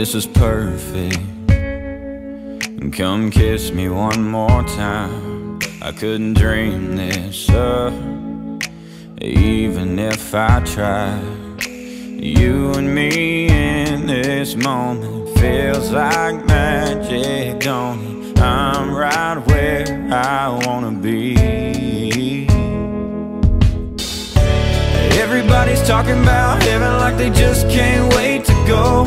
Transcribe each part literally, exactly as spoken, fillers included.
this is perfect. Come kiss me one more time. I couldn't dream this up, even if I tried. You and me in this moment feels like magic, don't it? I'm right where I wanna be. Everybody's talking about heaven like they just can't wait to go,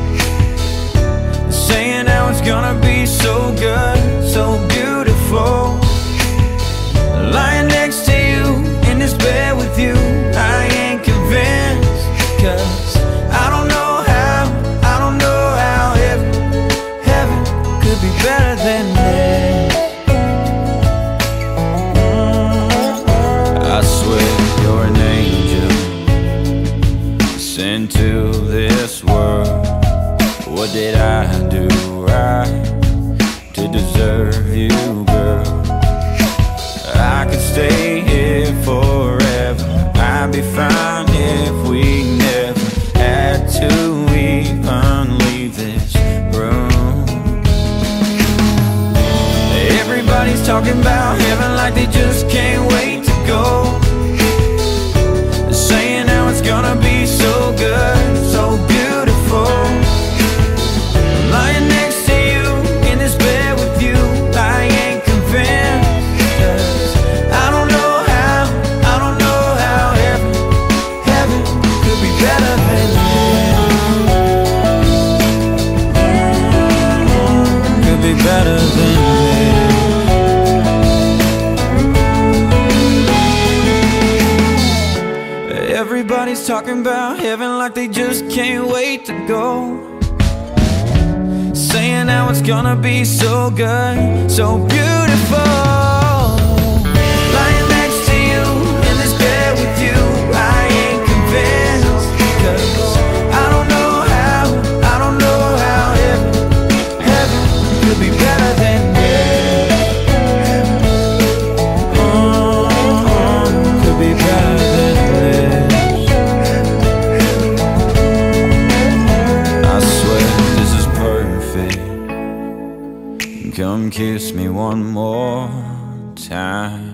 saying how it's gonna be so good, so beautiful. Lying next to you in this bed with you, I ain't convinced, 'cause I don't know how, I don't know how heaven, heaven could be better than this. I swear you're an angel sent to this world. What did I do right to deserve you, girl? I could stay here forever. I'd be fine if we never had to even leave this room. Everybody's talking about heaven like they just can't wait to go, saying how it's gonna be so good, so beautiful. Lying next to you in this bed with you, I ain't convinced, 'cause I don't know how, I don't know how heaven, heaven could be better than this. Could be better than this. Everybody's talking about heaven like they just can't wait to go, saying how it's gonna be so good, so beautiful. Lying next to you in this bed with you, I ain't convinced, 'cause I don't know how, I don't know how heaven, heaven could be better than this. Oh, could be better than this. I swear this is perfect. Come kiss me one more time.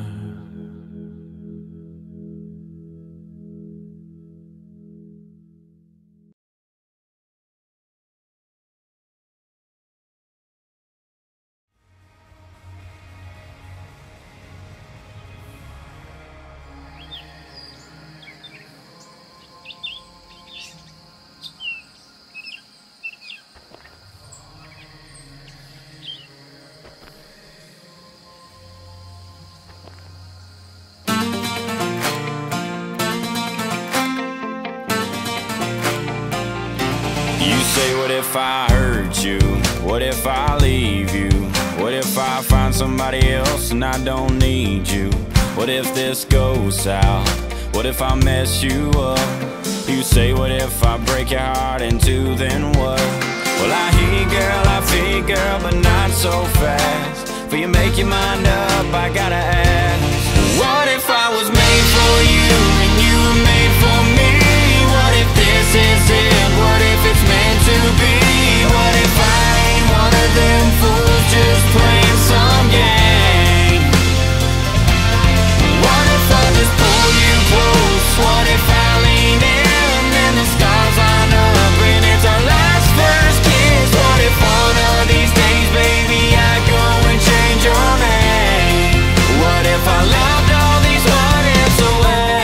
You say, what if I hurt you? What if I leave you? What if I find somebody else and I don't need you? What if this goes south? What if I mess you up? You say, what if I break your heart in two, then what? Well, I hear you, girl, I feel you, girl, but not so fast. Before you make your mind up, I gotta ask, what if I was made for you and you were made for me? What if this is it? What if it's meant to be? What if I ain't one of them fools just playing some game? What if I just pull you close? What if I lean in and the stars line up and it's our last first kiss? What if one of these days, baby, I go and change your name? What if I loved all these what ifs away?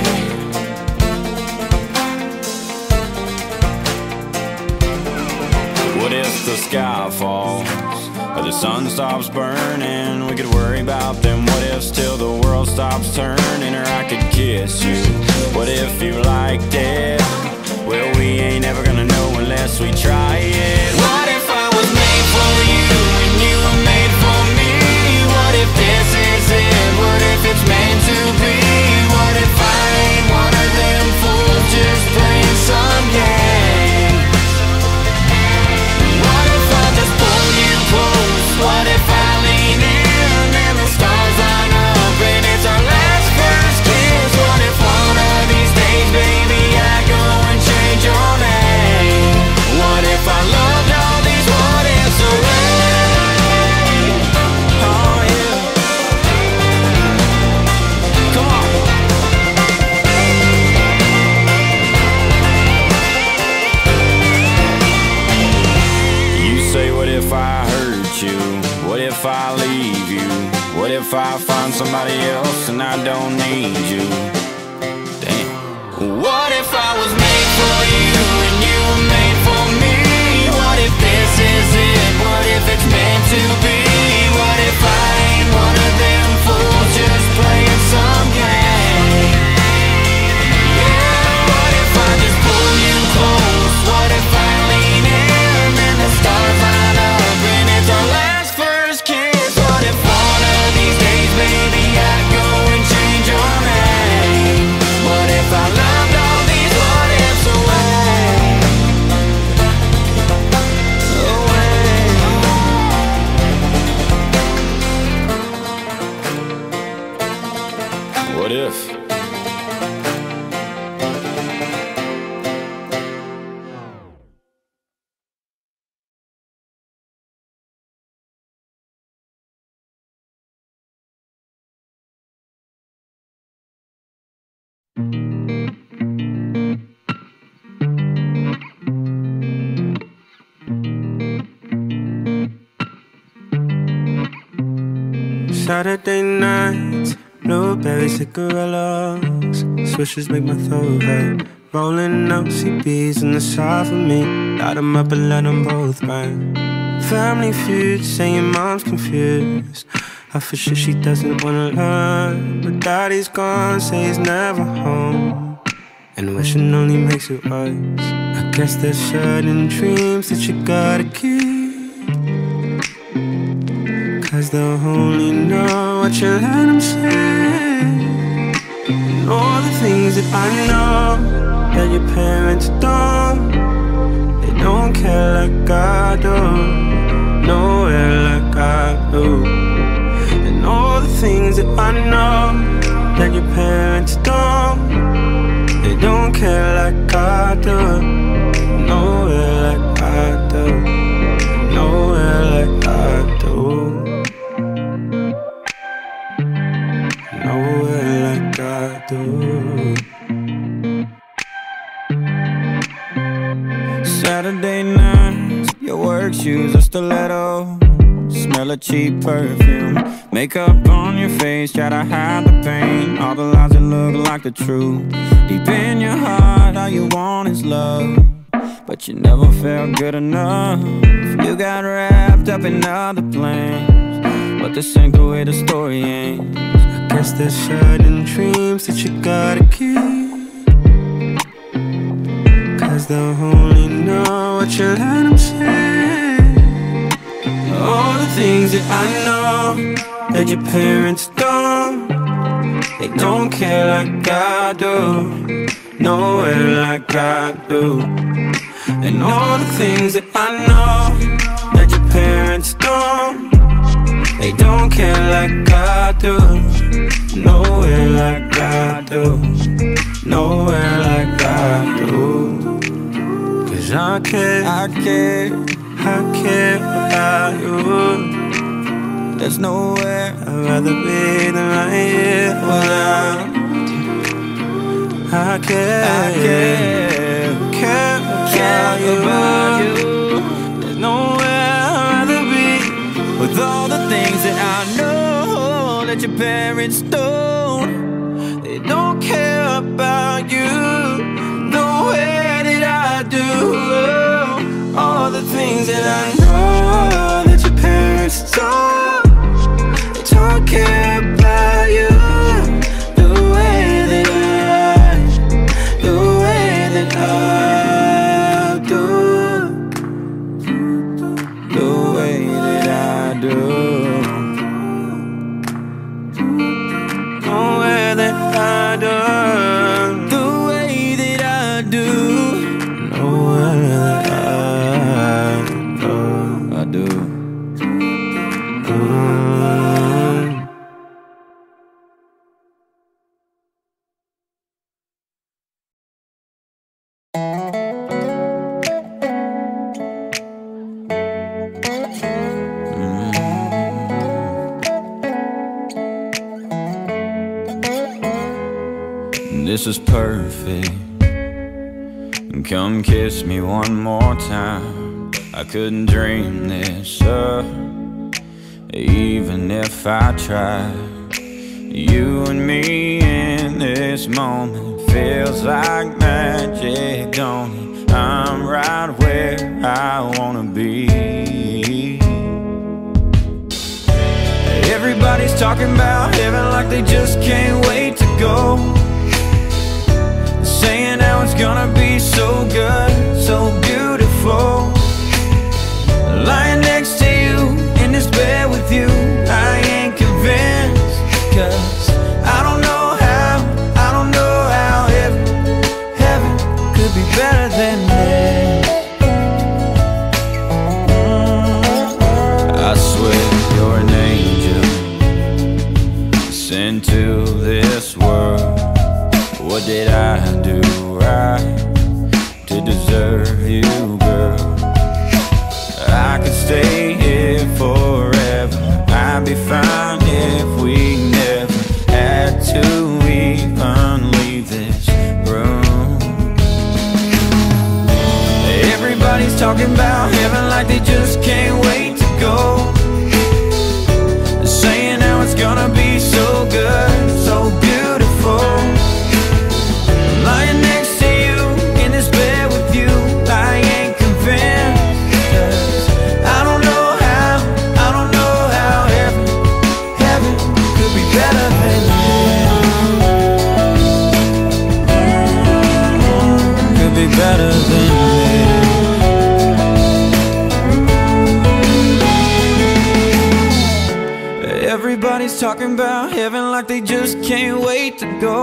What if the sky falls or the sun stops burning? We could worry about them what ifs till the world stops turning. Or I could kiss you. What if you liked it? Well, we ain't ever gonna know unless we try it. What if I was made for you and you were made for me? What if this is it? What if it's meant to be? What if I ain't one of them fools just playing some games? What if I just pull you close? What if I lean in and the stars line up and it's our last first kiss? What if one of these days, baby, I go and change your name? What if I love you? What if I leave you? What if I find somebody else and I don't need you? Damn. What if I was made for you and you were made for me? What if this is it? What if it's meant to be? What if I ain't one of them fools just playing some game? Yeah, what if I just pull you close? What if I lean in and the stars line up and it's our last first kiss? What if one of these days, baby, I go and change your name? What if I loved all these what ifs away? Away. What if? Saturday nights, blueberry cigarillos, swishes make my throat hurt. Rolling out C Bs in the south of me, light them up and let them both burn. Family feud, saying mom's confused. I for sure she doesn't wanna learn, but daddy's gone, say he's never home, and wishing only makes it worse. I guess there's certain dreams that you gotta keep, cause they'll only know what you let them say. And all the things that I know that your parents don't, they don't care like I do, nowhere like I do. And all the things that I know that your parents don't, they don't care like I do, nowhere like I do, nowhere like I do. Nowhere like I do. Saturday nights, your work shoes are stiletto, smell of cheap perfume, makeup on your face, try to hide the pain, all the lies that look like the truth. Deep in your heart, all you want is love, but you never felt good enough. You got wrapped up in other plans, but this ain't the way the story ends. I guess there's certain dreams that you gotta keep, cause they'll only know what you let them say. All the things that I know that your parents don't, they don't care like I do, nowhere like I do. And all the things that I know that your parents don't, they don't care like I do, nowhere like I do, nowhere like I do. Cause I care, I care, I care about you. There's nowhere I'd rather be than right here without you. I care, I care, care about, care about you. There's nowhere I'd rather be with all the things that I know that your parents don't. They don't care about you the way that I do. All the things that I know that your parents don't, they don't care about you the way that I, the way that I do, the way that I do. Nowhere that I do, the way that I do, nowhere that I do, I do. Mm. This is perfect. Come kiss me one more time. I couldn't dream this up even if I try. You and me in this moment feels like magic, don't it? I'm right where I wanna be. Everybody's talking about heaven like they just can't wait to go, saying how it's gonna be so good, so beautiful. Lying next to you in this bed with you, I ain't convinced, 'cause I don't know how, I don't know how heaven, heaven could be better than this. I swear you're an angel sent to this world. What did I do right to deserve you, girl? I could stay here forever, I'd be fine if we never had to even leave this room. Everybody's talking about heaven like they just can't wait to go, saying how it's gonna be so good, so beautiful. Lying next to you in this bed with you, I ain't convinced, 'cause I don't know how, I don't know how heaven, heaven could be better than this. Could be better than this. Everybody's talking about heaven like they just can't wait to go,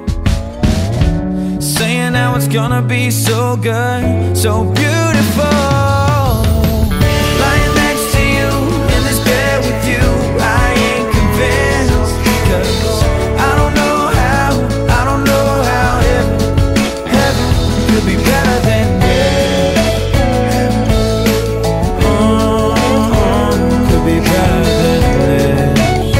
saying how it's gonna be so good, so beautiful. Lying next to you in this bed with you, I ain't convinced, 'cause I don't know how, I don't know how heaven, heaven could be better than this. Oh, could be better than this.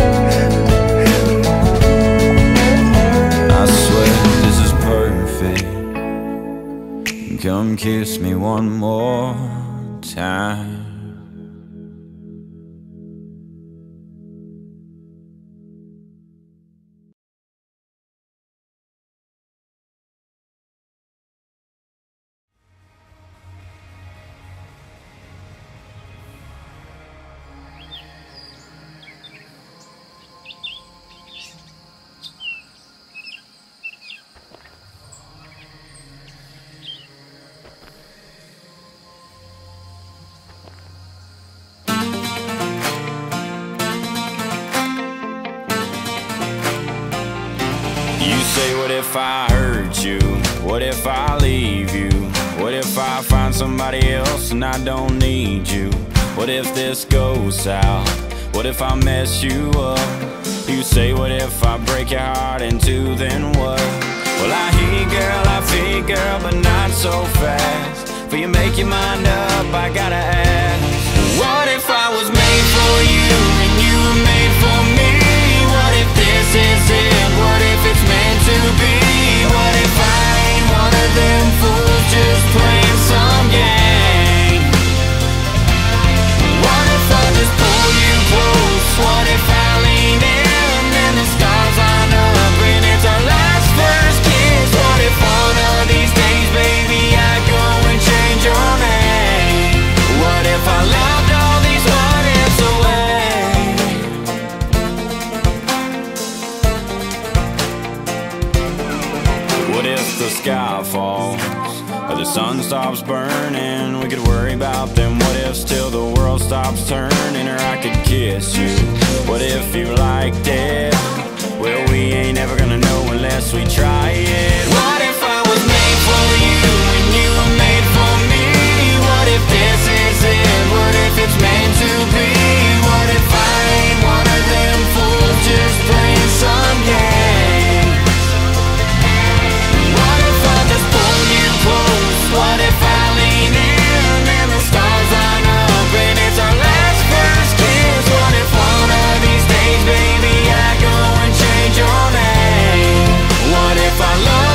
I swear this is perfect. Come kiss me one more time. You say, what if I hurt you? What if I leave you? What if I find somebody else and I don't need you? What if this goes south? What if I mess you up? You say, what if I break your heart in two, then what? Well, I hear you, girl, I feel you, girl, but not so fast. Before you make your mind up, I gotta ask, what if I was made for you and you were made for me? What if this is it? What if it's meant to be? What if I ain't one of them fools just playing some game? What if I just pull you close? What if I lean in and the stars line up and it's our last first kiss? What if one of these days, baby, I go and change your name? What if I loved all these what ifs away? What if the sky falls or the sun stops burning? We could worry about them what ifs till the world stops turning. Or I could kiss you. What if you liked it? Well, we ain't ever gonna know unless we try it. What if I was made for you and you were made for me? What if this is it? What if it's meant to be? What if I ain't one of them fools just playing some game? What if I just pull you close? What if I lean in and the stars line up and it's our last first kiss? What if one of these days, baby, I go and change your name? What if I love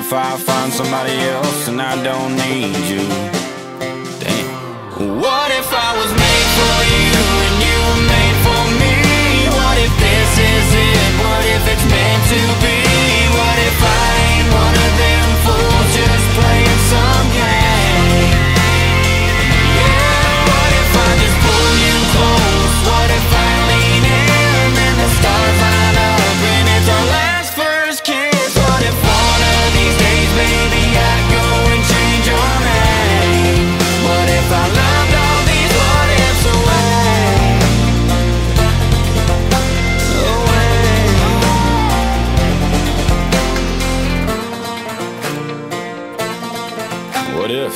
if I find somebody else and I don't need you? Damn. What if I was made for you and you were made for me? What if this is it? What if it's meant to be? What if I ain't one of them fools just playing some game? Yeah, what if I just pull you close? What if I lean in and the stars line up and it's our last first kiss? What if one of these days, baby, I go and change your name? What if I loved all these what ifs away? Away. What if?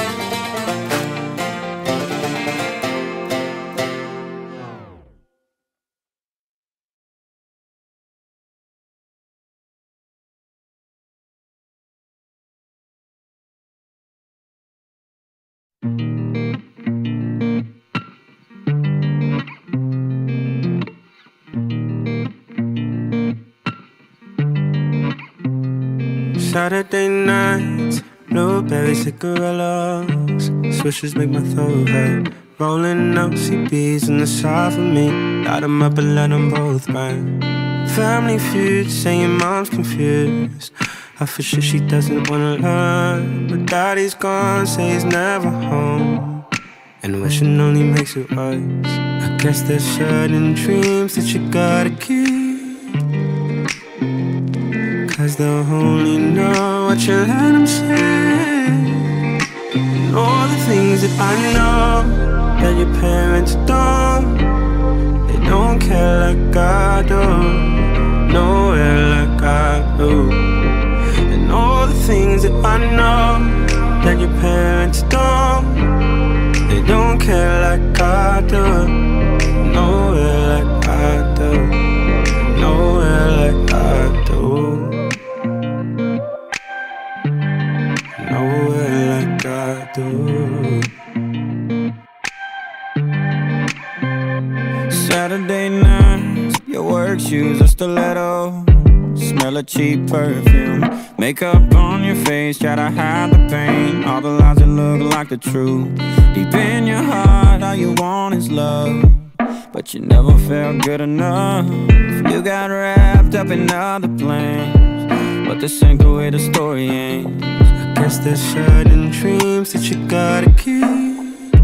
Saturday nights, blueberry cigarillos, swishes make my throat hurt. Rolling up C Bs in the side for me, light them up and let them both burn. Family feud, saying mom's confused. I for sure she doesn't wanna learn, but daddy's gone, say he's never home, and wishing only makes it worse. I guess there's certain dreams that you gotta keep, cause they'll only know what you let them say. And all the things that I know that your parents don't, they don't care like I do, nowhere like I do. And all the things that I know that your parents don't, they don't care like I do, nowhere like I do, nowhere like I do. Nowhere like I do. Saturday nights, your work shoes are stiletto, smell of cheap perfume, makeup on your face, try to hide the pain, all the lies that look like the truth. Deep in your heart, all you want is love, but you never felt good enough. You got wrapped up in other plans, but this ain't the way the story ends. I guess there's certain dreams that you gotta keep,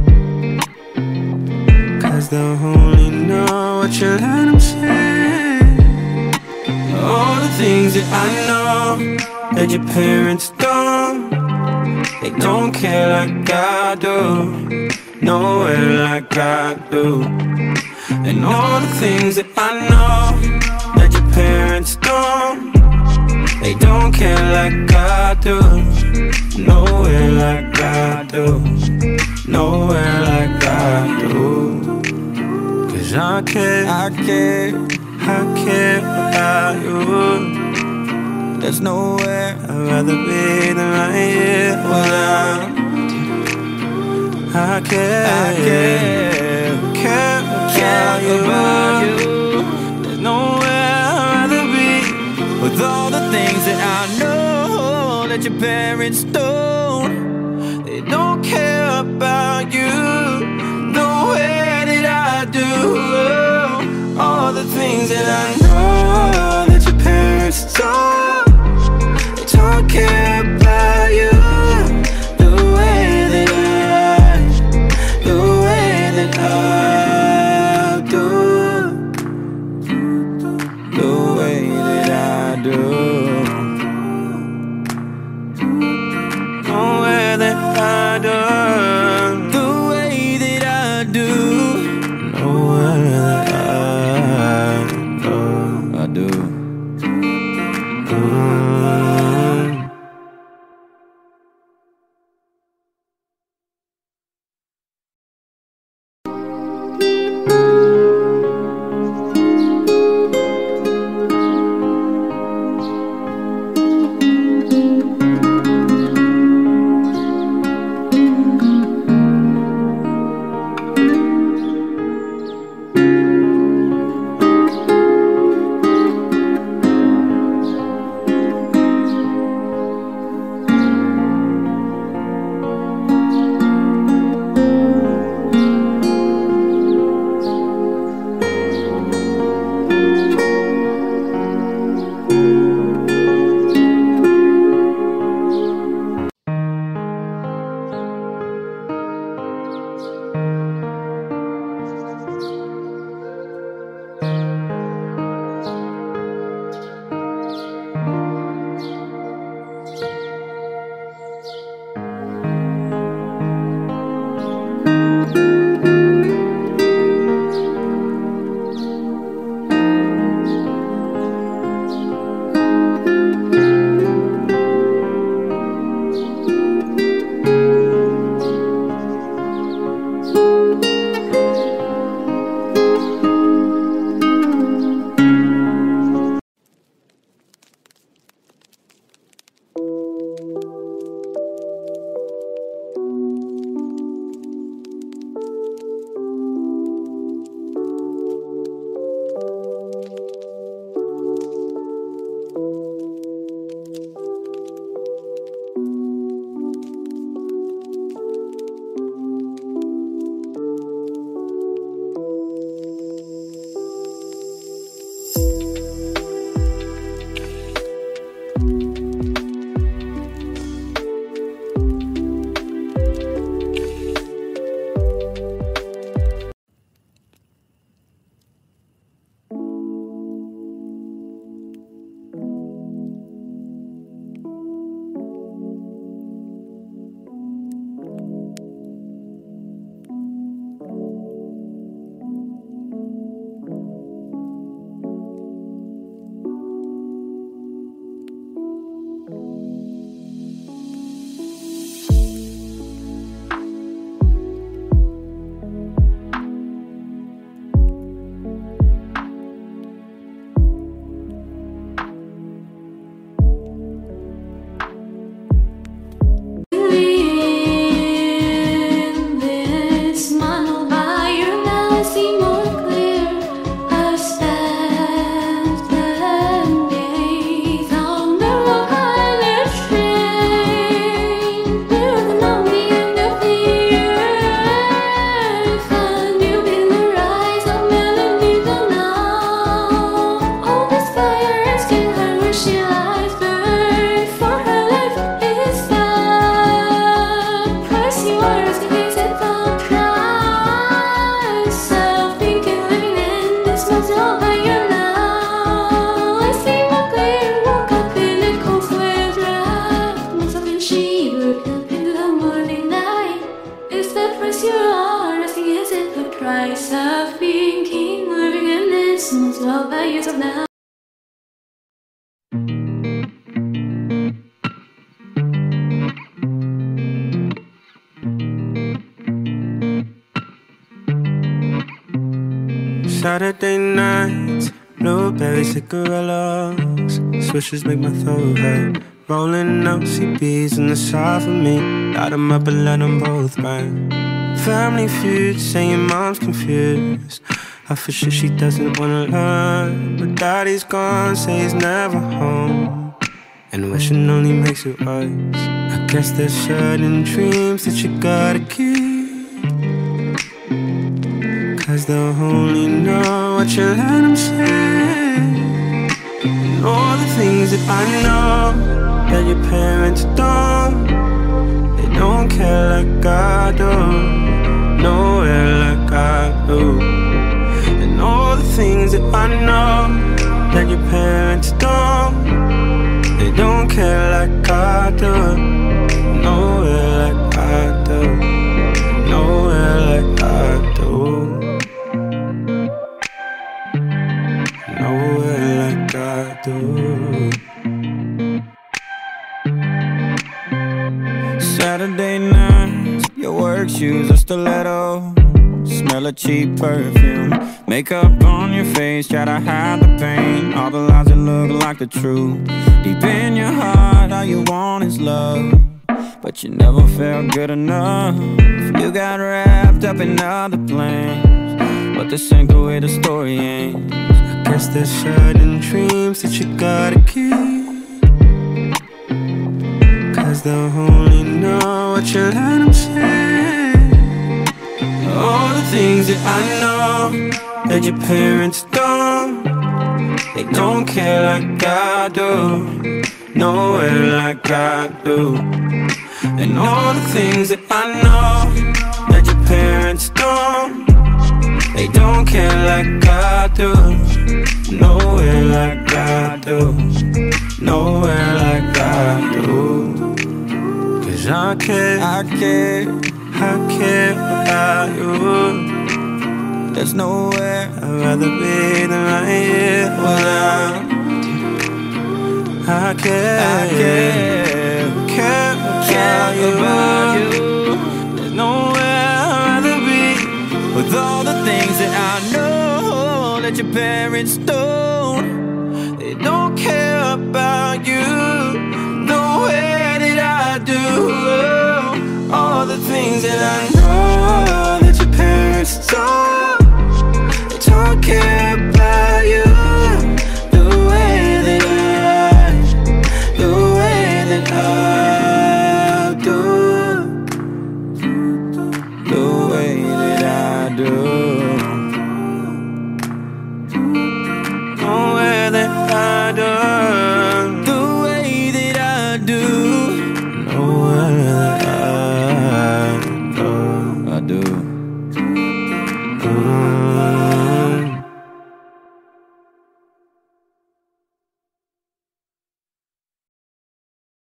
cause they'll only know what you let them say. All the things that I know that your parents don't, they don't care like I do, nowhere like I do. And all the things that I know that your parents don't, they don't care like I do, nowhere like I do, nowhere like I do. Cause I care, I care, I care about you. There's nowhere I'd rather be than right here without. I care, I care, care about, care you. about you. There's nowhere I'd rather be with all the things that I know that your parents don't. They don't care about you, nowhere that I do. All the things that I know that your parents don't, they don't care about you, the way that I, the way that I do, The way that I do. oh. price you are asking is it the price of thinking living in this man's over your now? I see my clear, woke up in a cold sweat dress, myself in shivered up in the morning light. Is the price you are asking is it the price of being king living in this man's over yourself now? Saturday nights, blueberry cigarillos, swishes make my throat hurt. Rolling up C Bs in the side for me, light 'em up and let 'em both burn. Family feud, saying mom's confused. I for sure she doesn't wanna learn, but daddy's gone, say he's never home, and wishing only makes it worse. I guess there's certain dreams that you gotta keep, 'cause they'll only know what you let them say. And all the things that I know that your parents don't, they don't care like I do, nowhere like I do. And all the things that I know that your parents don't, they don't care like I do, nowhere like I do, nowhere like I do. Nowhere like I do. Saturday nights, your work shoes are stilettos, smell of cheap perfume, makeup on your face, try to hide the pain, all the lies that look like the truth. Deep in your heart, all you want is love, but you never felt good enough. You got wrapped up in other plans, but this ain't the way the story ends. I guess there's certain dreams that you gotta keep, 'cause they'll only know what you let them say. All the things that I know that your parents don't, they don't care like I do, nowhere like I do. And all the things that I know that your parents don't, they don't care like I do, nowhere like I do, nowhere like I do. 'Cause I care, I care, I care about you. There's nowhere I'd rather be than right here without. I care, I care, care about you. There's nowhere I'd rather be. With all the things that I know that your parents don't, they don't care about you, nowhere that I do. All the things that I know that your parents don't, they don't care about you, the way that I, the way that I do, the way that I do.